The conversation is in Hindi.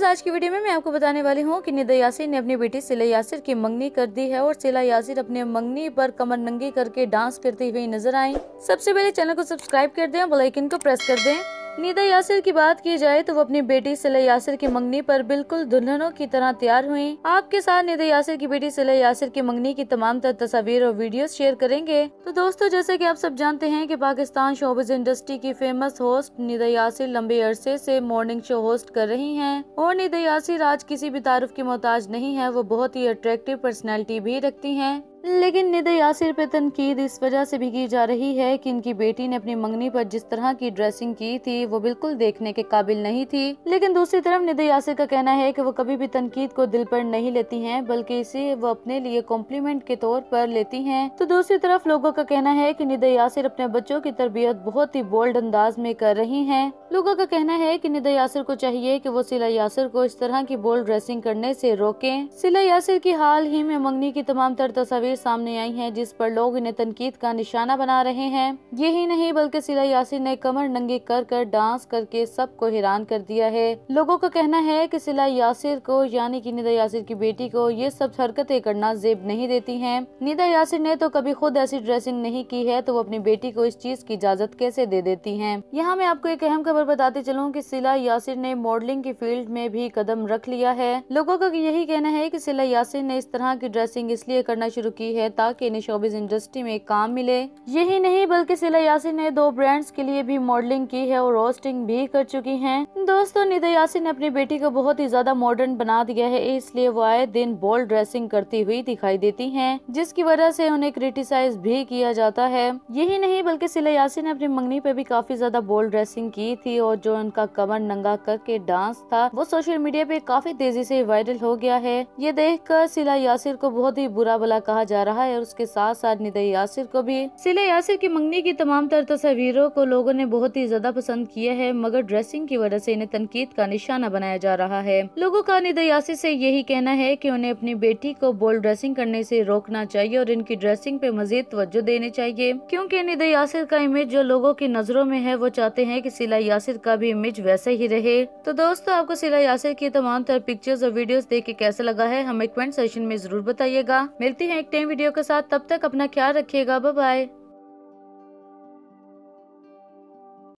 आज की वीडियो में मैं आपको बताने वाली हूँ कि निदा यासिर ने अपनी बेटी सिला यासिर की मंगनी कर दी है और सिला यासिर अपने मंगनी पर कमर नंगी करके डांस करती हुई नजर आई। सबसे पहले चैनल को सब्सक्राइब कर दें और बेल आइकन को प्रेस कर दें। निदा यासिर की बात की जाए तो वो अपनी बेटी सिला यासिर की मंगनी पर बिल्कुल दुल्हनों की तरह तैयार हुई। आपके साथ निदा यासिर की बेटी सिला यासिर की मंगनी की तमाम तस्वीर और वीडियोस शेयर करेंगे। तो दोस्तों, जैसे कि आप सब जानते हैं कि पाकिस्तान शोबिज़ इंडस्ट्री की फेमस होस्ट निदा यासिर लंबे अरसे से मॉर्निंग शो होस्ट कर रही हैं और निदा यासिर आज किसी भी तारुफ की मोहताज नहीं है। वो बहुत ही अट्रैक्टिव पर्सनैलिटी भी रखती हैं। लेकिन निदा यासिर पे तनकीद इस वजह से भी की जा रही है कि इनकी बेटी ने अपनी मंगनी पर जिस तरह की ड्रेसिंग की थी वो बिल्कुल देखने के काबिल नहीं थी। लेकिन दूसरी तरफ निदा यासिर का कहना है कि वो कभी भी तनकीद को दिल पर नहीं लेती हैं, बल्कि इसे वो अपने लिए कॉम्प्लीमेंट के तौर पर लेती हैं। तो दूसरी तरफ लोगों का कहना है कि निदा यासिर अपने बच्चों की तरबियत बहुत ही बोल्ड अंदाज में कर रही है। लोगों का कहना है कि निदा यासिर को चाहिए कि वो सिला यासिर को इस तरह की बोल्ड ड्रेसिंग करने से रोकें। सिला यासिर की हाल ही में मंगनी की तमाम तस्वीर सामने आई हैं, जिस पर लोग इन्हें तनकीद का निशाना बना रहे हैं। यही नहीं बल्कि सिला यासिर ने कमर नंगी कर डांस करके सबको हैरान कर दिया है। लोगों का कहना है कि सिला यासिर को यानी कि निदा यासिर की बेटी को ये सब हरकतें करना जेब नहीं देती हैं। निदा यासिर ने तो कभी खुद ऐसी ड्रेसिंग नहीं की है, तो वो अपनी बेटी को इस चीज की इजाजत कैसे दे देती हैं। यहाँ मैं आपको एक अहम खबर बताते चलूँ कि सिला यासिर ने मॉडलिंग की फील्ड में भी कदम रख लिया है। लोगों का यही कहना है कि सिला यासिर ने इस तरह की ड्रेसिंग इसलिए करना शुरू की है ताकि इन्हें शोबिज़ इंडस्ट्री में काम मिले। यही नहीं बल्कि सिला यासिर ने 2 ब्रांड्स के लिए भी मॉडलिंग की है और होस्टिंग भी कर चुकी हैं। दोस्तों, निदा यासिर ने अपनी बेटी को बहुत ही ज्यादा मॉडर्न बना दिया है, इसलिए वो आए दिन बोल्ड ड्रेसिंग करती हुई दिखाई देती हैं, जिसकी वजह से उन्हें क्रिटिसाइज भी किया जाता है। यही नहीं बल्कि सिला यासिर ने अपनी मंगनी पे भी काफी ज्यादा बोल्ड ड्रेसिंग की थी और जो उनका कमर नंगा करके डांस था वो सोशल मीडिया पे काफी तेजी से वायरल हो गया है। ये देखकर सिला यासिर को बहुत ही बुरा भला कहा जा रहा है और उसके साथ साथ निदा यासिर को भी। सिला यासिर की मंगनी की तमाम तस्वीरों को लोगों ने बहुत ही ज्यादा पसंद किया है, मगर ड्रेसिंग की वजह से इन्हें तनकीद का निशाना बनाया जा रहा है। लोगों का निदा यासिर से यही कहना है कि उन्हें अपनी बेटी को बोल्ड ड्रेसिंग करने से रोकना चाहिए और इनकी ड्रेसिंग पे मजीद तवज्जो देनी चाहिए, क्योंकि निदा यासिर का इमेज जो लोगों की नजरों में है वो चाहते हैं कि सिला यासिर का भी इमेज वैसे ही रहे। तो दोस्तों, आपको सिला यासिर की तमाम पिक्चर्स और वीडियोस देख के कैसा लगा है हमें कमेंट सेक्शन में जरूर बताइएगा। मिलती है एक नई वीडियो के साथ, तब तक अपना ख्याल रखिएगा। Bye bye.